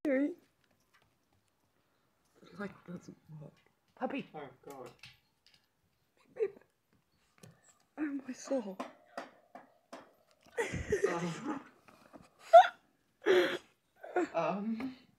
Like, doesn't work. Puppy. Oh god. Beep, beep. Oh, my soul. um.